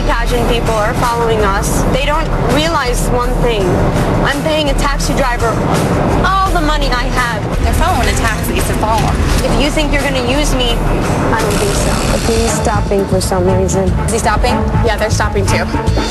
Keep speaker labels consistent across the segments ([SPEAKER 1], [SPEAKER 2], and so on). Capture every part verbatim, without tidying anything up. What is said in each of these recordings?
[SPEAKER 1] pageant people are following us. They don't realize one thing. I'm paying a taxi driver all the money I have.
[SPEAKER 2] They're following a taxi, so follow them.
[SPEAKER 1] If you think you're going to use me, I don't think so. But he's stopping for some reason.
[SPEAKER 2] Is he stopping?
[SPEAKER 1] Yeah, they're stopping too.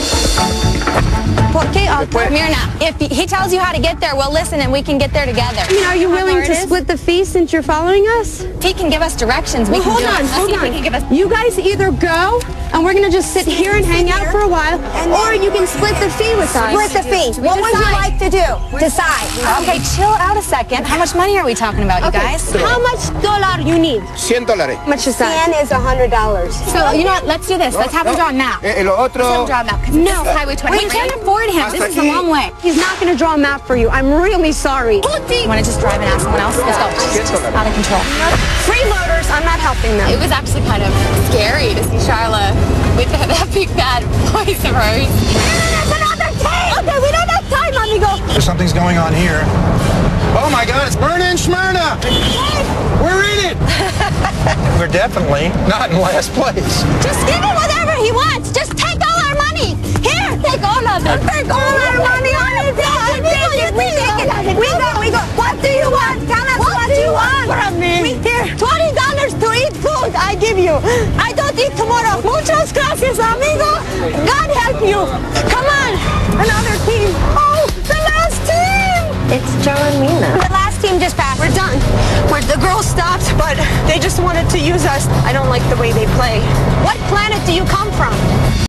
[SPEAKER 2] Okay, uh, Mirna, if he tells you how to get there, we'll listen and we can get there together.
[SPEAKER 1] I mean, are you willing to split the fee since you're following us?
[SPEAKER 2] If he can give us directions, we
[SPEAKER 1] well,
[SPEAKER 2] can
[SPEAKER 1] hold
[SPEAKER 2] do
[SPEAKER 1] on,
[SPEAKER 2] it.
[SPEAKER 1] hold
[SPEAKER 2] Let's see
[SPEAKER 1] on.
[SPEAKER 2] if he can give us...
[SPEAKER 1] You guys either go, and we're going to just sit here and hang out for a while, or you can split the fee with us.
[SPEAKER 3] Split the fee. What would you like to do? Decide.
[SPEAKER 2] Okay, chill out a second. How much money are we talking about, you
[SPEAKER 1] Okay.
[SPEAKER 2] guys?
[SPEAKER 1] How much dollar you need?
[SPEAKER 4] cien dólares.
[SPEAKER 1] How much is that?
[SPEAKER 3] Ten is a hundred dollars.
[SPEAKER 2] So, you know what? Let's do this. Let's have him draw now.
[SPEAKER 4] Eh, eh, lo
[SPEAKER 2] Let's have him
[SPEAKER 4] otro...
[SPEAKER 2] draw a map. No, Highway twenty. We can't afford him.
[SPEAKER 4] Hasta
[SPEAKER 2] This is a
[SPEAKER 4] aquí.
[SPEAKER 2] long way.
[SPEAKER 1] He's not going to draw a map for you. I'm really sorry.
[SPEAKER 2] You want to just drive and ask someone else? Let's go.
[SPEAKER 4] cien dólares.
[SPEAKER 2] Out of control.
[SPEAKER 1] Freeloaders, I'm not helping them.
[SPEAKER 5] It was actually kind of scary to see Charla with that, that big bad voice of hers.
[SPEAKER 3] There's another team. Okay, we don't have time, amigo.
[SPEAKER 6] Something's going on here.
[SPEAKER 4] Oh my God, it's Myrna and Smyrna! We're in it!
[SPEAKER 6] We're definitely not in last place.
[SPEAKER 3] Just give him whatever he wants. Just take all our money. Here, take all of it. Take all our money on it. We take it. We go, we go. What do you want? Tell us what, what do you want from me. We, here, twenty dollars to eat food. I give you. I don't eat tomorrow. Muchas gracias, amigo. God help you. Come on. Another team. Oh, the last team.
[SPEAKER 1] It's Joe and Mina.
[SPEAKER 3] The last team just passed.
[SPEAKER 1] We're done. We're, the girls stopped, but they just wanted to use us. I don't like the way they play. What planet do you come from?